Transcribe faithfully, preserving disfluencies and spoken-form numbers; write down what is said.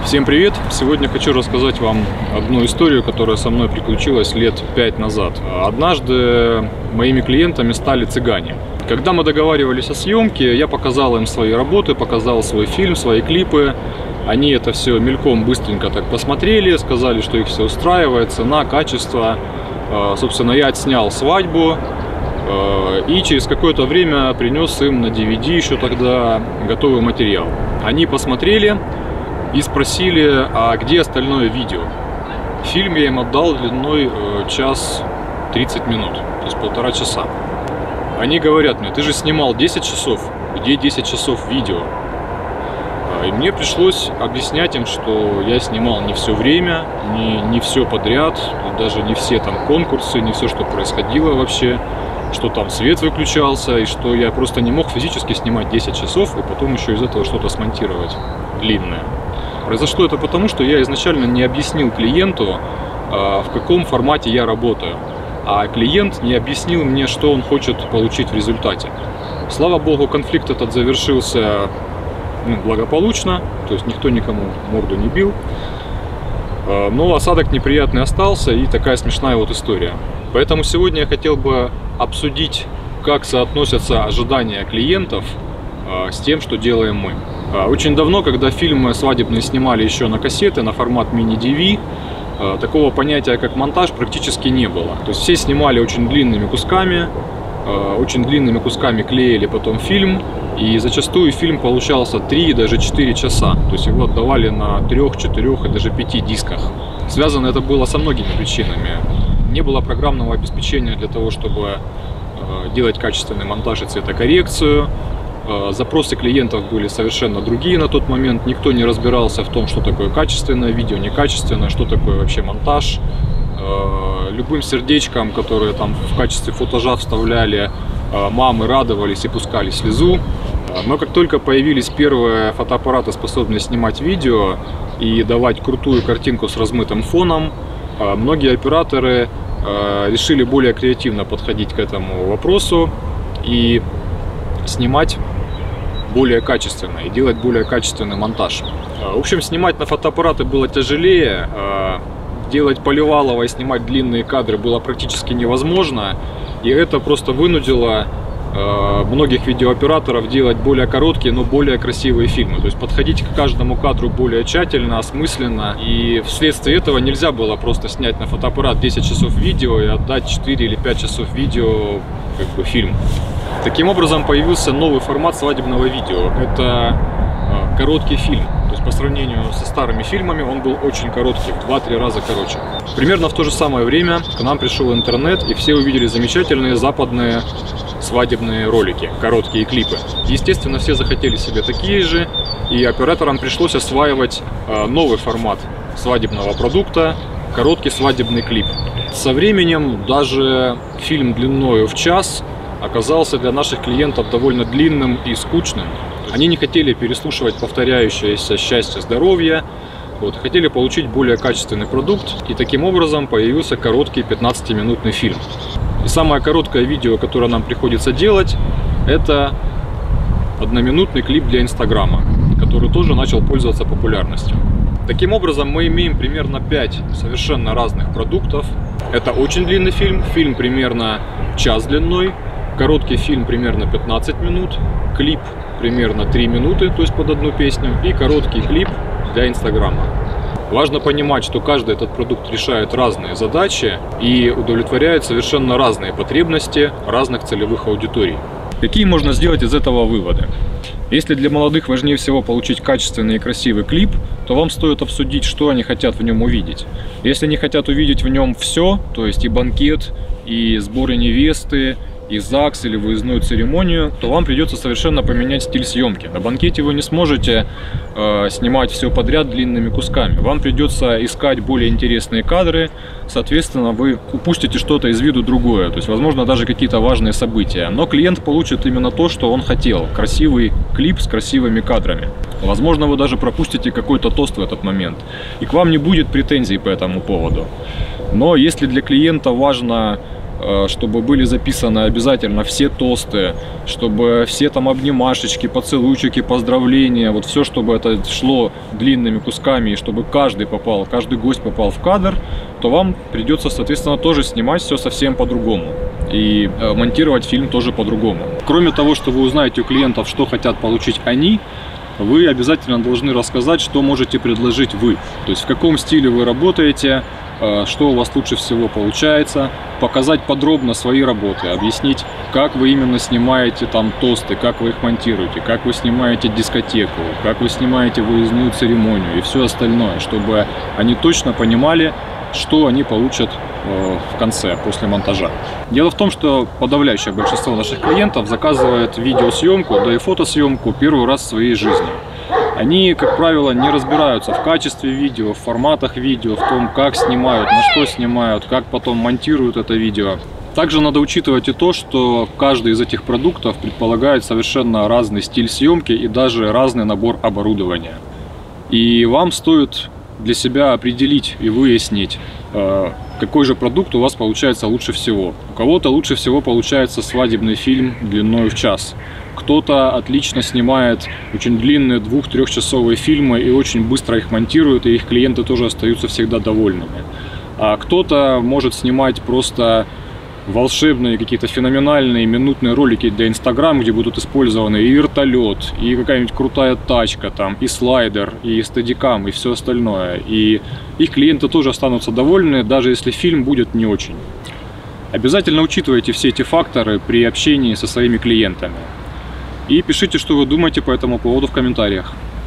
Всем привет! Сегодня хочу рассказать вам одну историю, которая со мной приключилась лет пять назад. Однажды моими клиентами стали цыгане. Когда мы договаривались о съемке, я показал им свои работы, показал свой фильм, свои клипы. Они это все мельком быстренько так посмотрели, сказали, что их все устраивает, цена, качество. Собственно, я отснял свадьбу и через какое-то время принес им на ди ви ди еще тогда готовый материал. Они посмотрели и спросили, а где остальное видео. Фильм я им отдал длиной э, час тридцать минут, то есть полтора часа. Они говорят мне: ты же снимал десять часов, где десять часов видео? И мне пришлось объяснять им, что я снимал не все время, не, не все подряд, даже не все там конкурсы, не все, что происходило вообще, что там свет выключался, и что я просто не мог физически снимать десять часов и потом еще из этого что-то смонтировать длинное. Произошло это потому, что я изначально не объяснил клиенту, в каком формате я работаю, а клиент не объяснил мне, что он хочет получить в результате. Слава богу, конфликт этот завершился ну, благополучно, то есть никто никому морду не бил, но осадок неприятный остался, и такая смешная вот история. Поэтому сегодня я хотел бы обсудить, как соотносятся ожидания клиентов с тем, что делаем мы. Очень давно, когда фильмы свадебные снимали еще на кассеты, на формат мини-ди ви, такого понятия, как монтаж, практически не было. То есть все снимали очень длинными кусками, очень длинными кусками клеили потом фильм, и зачастую фильм получался три, даже четыре часа. То есть его отдавали на трех, четырех и даже пяти дисках. Связано это было со многими причинами. Не было программного обеспечения для того, чтобы делать качественный монтаж и цветокоррекцию. Запросы клиентов были совершенно другие на тот момент. Никто не разбирался в том, что такое качественное видео, некачественное, что такое вообще монтаж. Любым сердечком, которые там в качестве футажа вставляли, мамы радовались и пускали слезу. Но как только появились первые фотоаппараты, способные снимать видео и давать крутую картинку с размытым фоном, многие операторы решили более креативно подходить к этому вопросу и снимать более качественно и делать более качественный монтаж. В общем, снимать на фотоаппараты было тяжелее, делать поливалово и снимать длинные кадры было практически невозможно, и это просто вынудило многих видеооператоров делать более короткие, но более красивые фильмы. То есть подходить к каждому кадру более тщательно, осмысленно. И вследствие этого нельзя было просто снять на фотоаппарат десять часов видео и отдать четыре или пять часов видео как бы фильм. Таким образом появился новый формат свадебного видео. Это короткий фильм. То есть по сравнению со старыми фильмами он был очень короткий, в два-три раза короче. Примерно в то же самое время к нам пришел интернет, и все увидели замечательные западные свадебные ролики, короткие клипы. Естественно, все захотели себе такие же, и операторам пришлось осваивать новый формат свадебного продукта, короткий свадебный клип. Со временем даже фильм длиною в час оказался для наших клиентов довольно длинным и скучным. Они не хотели переслушивать повторяющееся счастье, здоровье, вот, хотели получить более качественный продукт, и таким образом появился короткий пятнадцатиминутный фильм. И самое короткое видео, которое нам приходится делать, это одноминутный клип для Инстаграма, который тоже начал пользоваться популярностью. Таким образом, мы имеем примерно пять совершенно разных продуктов. Это очень длинный фильм, фильм примерно час длиной, короткий фильм примерно пятнадцать минут, клип примерно три минуты, то есть под одну песню, и короткий клип для Инстаграма. Важно понимать, что каждый этот продукт решает разные задачи и удовлетворяет совершенно разные потребности разных целевых аудиторий. Какие можно сделать из этого выводы? Если для молодых важнее всего получить качественный и красивый клип, то вам стоит обсудить, что они хотят в нем увидеть. Если они хотят увидеть в нем все, то есть и банкет, и сборы невесты, и ЗАГС или выездную церемонию, то вам придется совершенно поменять стиль съемки. На банкете вы не сможете э, снимать все подряд длинными кусками. Вам придется искать более интересные кадры, соответственно, вы упустите что-то из виду другое, то есть, возможно, даже какие-то важные события. Но клиент получит именно то, что он хотел. Красивый клип с красивыми кадрами. Возможно, вы даже пропустите какой-то тост в этот момент, и к вам не будет претензий по этому поводу. Но если для клиента важно чтобы были записаны обязательно все тосты, чтобы все там обнимашечки, поцелуйчики, поздравления, вот все, чтобы это шло длинными кусками, и чтобы каждый попал, каждый гость попал в кадр, то вам придется, соответственно, тоже снимать все совсем по-другому. И монтировать фильм тоже по-другому. Кроме того, что вы узнаете у клиентов, что хотят получить они, вы обязательно должны рассказать, что можете предложить вы. То есть в каком стиле вы работаете, что у вас лучше всего получается, показать подробно свои работы, объяснить, как вы именно снимаете там тосты, как вы их монтируете, как вы снимаете дискотеку, как вы снимаете выездную церемонию и все остальное, чтобы они точно понимали, что они получат в конце, после монтажа. Дело в том, что подавляющее большинство наших клиентов заказывает видеосъемку, да и фотосъемку первый раз в своей жизни. Они, как правило, не разбираются в качестве видео, в форматах видео, в том, как снимают, на что снимают, как потом монтируют это видео. Также надо учитывать и то, что каждый из этих продуктов предполагает совершенно разный стиль съемки и даже разный набор оборудования. И вам стоит для себя определить и выяснить, какой же продукт у вас получается лучше всего. У кого-то лучше всего получается свадебный фильм длиной в час. Кто-то отлично снимает очень длинные двух-трехчасовые фильмы и очень быстро их монтирует, и их клиенты тоже остаются всегда довольными. А кто-то может снимать просто волшебные, какие-то феноменальные минутные ролики для Инстаграм, где будут использованы и вертолет, и какая-нибудь крутая тачка, там, и слайдер, и стадикам, и все остальное. И их клиенты тоже останутся довольны, даже если фильм будет не очень. Обязательно учитывайте все эти факторы при общении со своими клиентами. И пишите, что вы думаете по этому поводу в комментариях.